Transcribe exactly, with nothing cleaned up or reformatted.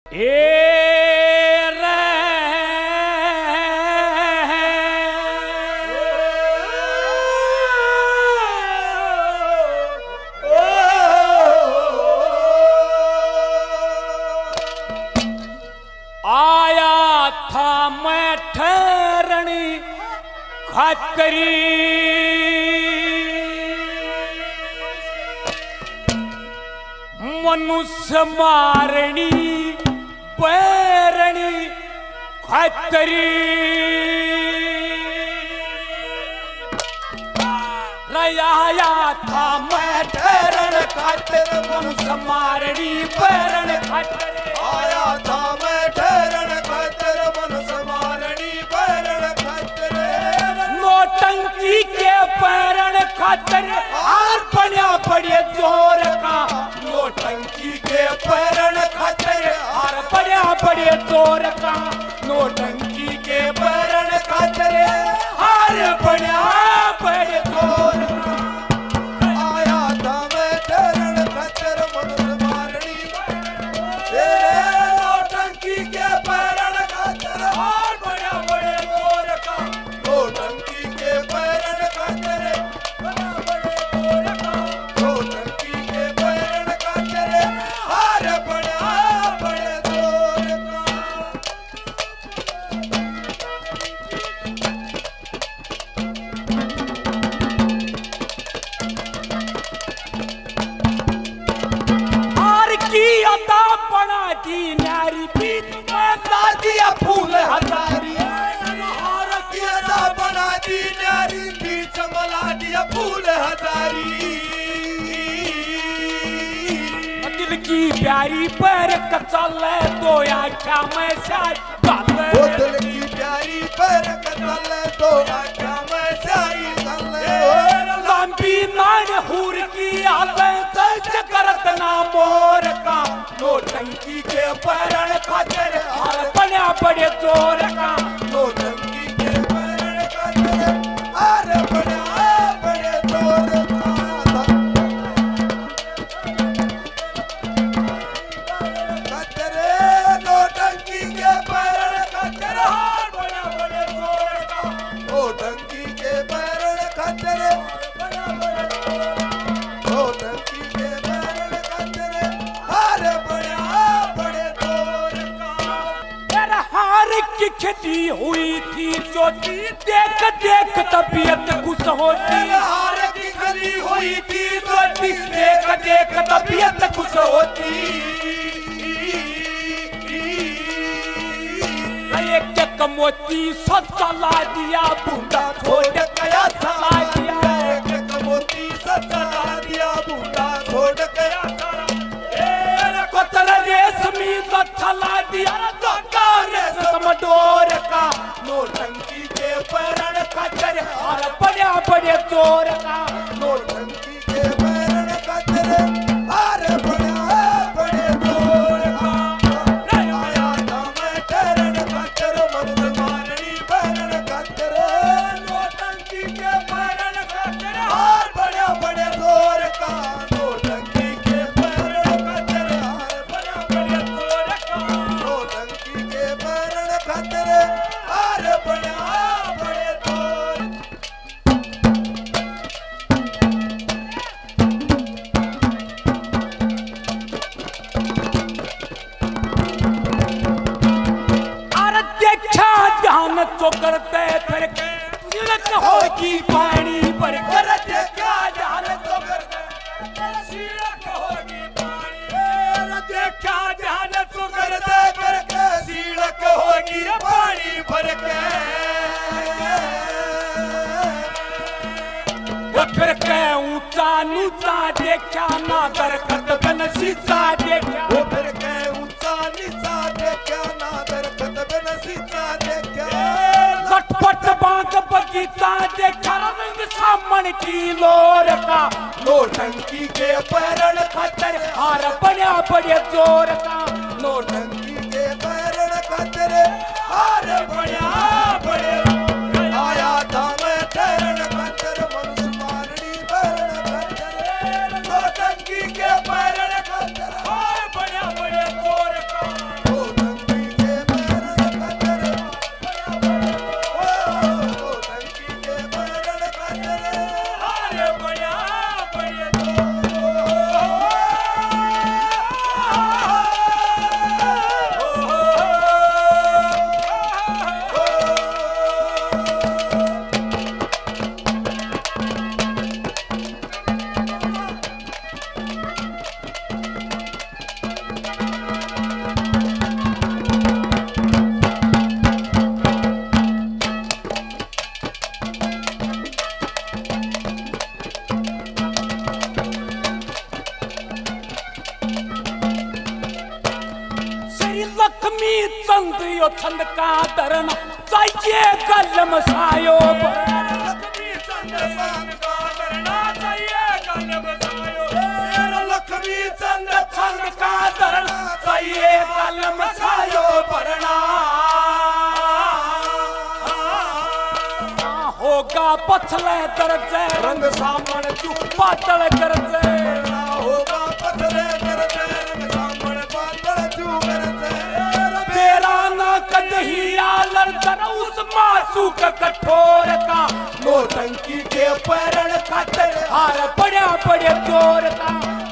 ए रे आया था मैं ठहरनी खातरी मनुष्य मारणी पैरणी खातरी आया था मैं ठहरण खातर मनुष्य मारणी पैरण खातर आया था मैं ठहरण खातर मनुष्य मारणी पैरण खातर नोटंकी के पैरण खातर हार पड़ा पड़े जोर का नोटंकी के पैरण खातर हार पड़ा पड़े जोर का नोटंकी के पैरण खातर हार पड़ा पड़े जोर का आया था मैं ठहरण खातर मनुष्य मारणी तेरे नोटंकी के पैरण खातर हार पड़ा पड़े जोर का नोटंकी के पैरण खातर नोटंकी के पैरण खातर हार पड़ा पड़े जोर का हार की अदा बना दी नारी बीच में दादिया फूल हजारी हार की अदा बना दी नारी बीच मला दिया फूल हजारी दिल की प्यारी पैर कचल तो आख्या में शायद वो दिल की प्यारी पर कतल तो आख्या में शाही लंबी नान हूर की हालत करत ना मोर का नोटंकी के पैरण खातर हार बना पड़े चोर का नोटंकी के पैरण खातर हार बना पड़े चोर का खातर नोटंकी के पैरण खातर हार बना पड़े चोर का नोटंकी के पैरण खातर नोटंकी के पैरण खातर हार बना पड़े चोर का तेरा हार की खेती हुई थी सोती देख देख तबीयत खुश होती हार की खली हुई थी सोती देख देख तबीयत खुश होती एक एक मोती सच चला दिया बूंदा छोड़ गया चला दिया एक मोती सचला दिया बूटा छोड़ गया ए कोतल रेशमी तो चला दिया तो रेशम डोर का नोटंकी के पैरण खातर और बड़े बड़े चोर का नोटंकी के पैरण खातर हार बड़ा बड़े चोर का आया था मैं ठहरण खातर मनुष्य मारणी पैरण खातर नोटंकी के पैरण खातर हार बड़ा बड़े चोर का नोटंकी के पैरण खातर हार बड़ा बड़े चोर का नोटंकी के पैरण खातर हार बड़ा बड़े चोर और देखा ध्यान तो करते फिर तिलक होगी पानी पर कर देखा ध्यान तो करते तिलक होगी पानी देखा ध्यान तो करते फिर सीड़क होगी पानी भर के वो फिर के ऊंचा नीचा देखा ना दरखत बन सीसा देखा वो फिर के ऊंचा नीचा देखा ना दरखत बिन सीचा देखा लटपट बाग बगीचा देखा रंग सामन की लोर का नोटंकी के पैरण खातर हार बड़ा बड़े जोर का नोटंकी के पैरण खातर हार बड़ा बड़े आया था मैं ठहरण खातर मनुष्य मारणी पैरण खातर नोटंकी के पैरण खातर हार बड़ा बड़े चोर का लक्ष्मी चंद यो छंद का धरना चाहिए कलम सायो लक्ष्मी चंद छंद का धरना चाहिए कलम सायो लक्ष्मी चंद छंद का धरना चाहिए कलम सायो भरना होगा पछले दर्जे रंग सामण चू पातल करजे होगा पछले दर्जे रंग सामण पातल चू करजे तेरा ना कदही आलर दर उस मासूक कठोर का नौटंकी के पैरण खाते हार पड़े पड़े चोर का